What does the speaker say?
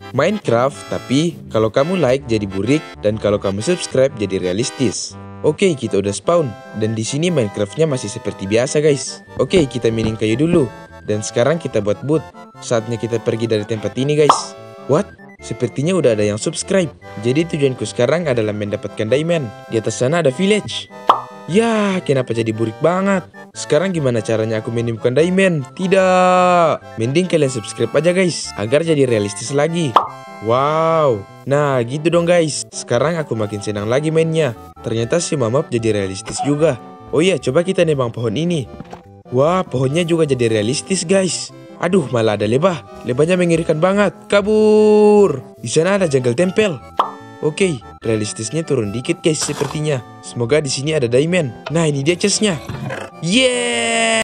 Minecraft, tapi kalau kamu like jadi burik dan kalau kamu subscribe jadi realistis. Oke, kita udah spawn dan di sini Minecraftnya masih seperti biasa, guys. Oke, kita mining kayu dulu dan sekarang kita buat boot. Saatnya kita pergi dari tempat ini, guys. What? Sepertinya udah ada yang subscribe. Jadi tujuanku sekarang adalah mendapatkan diamond. Di atas sana ada village. Ya, kenapa jadi burik banget? Sekarang gimana caranya aku menemukan diamond? Tidak. Mending kalian subscribe aja, guys, agar jadi realistis lagi. Wow. Nah, gitu dong, guys. Sekarang aku makin senang lagi mainnya. Ternyata si map jadi realistis juga. Oh iya, coba kita nebang pohon ini. Wah, pohonnya juga jadi realistis, guys. Aduh, malah ada lebah. Lebahnya mengerikan banget. Kabur. Di sana ada jungle tempel. Oke, realistisnya turun dikit, guys, sepertinya. Semoga di sini ada diamond. Nah, ini dia chestnya. Yeah!